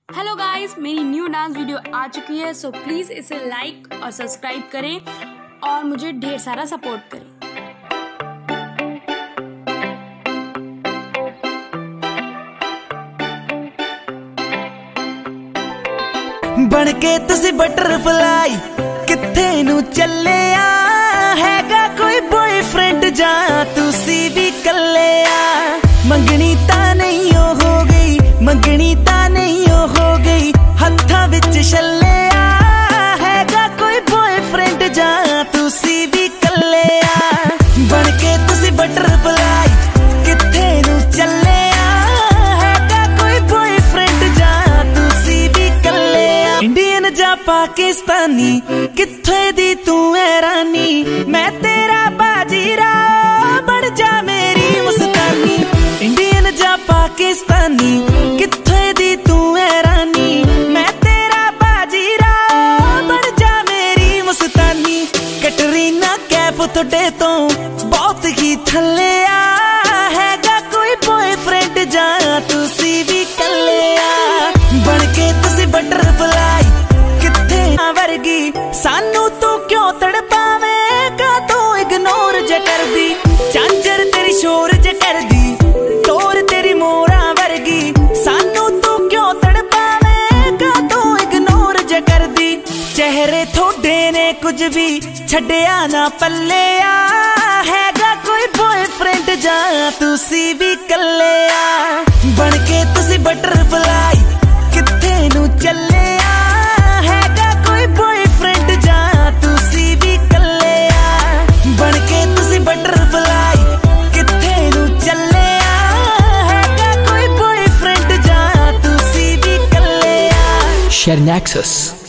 Hello guys, मेरी new dance video आ चुकी है, सो प्लीज़ इसे लाइक और सब्सक्राइब करें और मुझे ढेर सारा सपोर्ट करें। बनके तुसी बटरफ्लाई किथे नू चले हैगा कोई बॉयफ्रेंड जा तुसी भी कले मंगनी ता नहीं हो गई, मंगनी ता नहीं हो गई, हत्था विच छले हैगा कोई बॉयफ्रेंड जा तुसी भी कले बनके तुसी बटरफ्लाई किथे नू चले हैगा कोई बॉयफ्रेंड जा तुसी भी कले इंडियन जा पाकिस्तानी किथे दी तू है रानी, मैं तेरा बाजीरा बन जा मेरी मुस्तानी। इंडियन जा पाकिस्तानी किथे दी तू है रानी, मैं तेरा बाजीरा बन जा मेरी मुस्तानी। कैटरीना कैफ थोड़े तो बहुत ही थले हैगा कोई बॉयफ्रेंड जा तुसी भी कले बनके तुसी बटरफ्लाई किथे वर्गी सानू तू क्यों तड़पावेगा, तू इग्नोर ज कर दी चांचर तेरी शोर ज कर दी तोर तेरी मोरा वर्गी सानू तू क्यों तड़पावेगा, तू इग्नोर ज कर दी। चेहरे थोड़े ने कुछ भी छड़िया ना पल्ले हैगा कोई बॉयफ्रेंड जा तुसी भी कले बनके तुसी बटरफ्लाई किथे नू चले हैगा कोई बॉयफ्रेंड जा तुसी भी कले बनके तुसी बटरफ्लाई किथे नू चले हैगा कोई बॉयफ्रेंड जा तुसी भी कले। Share Nexus.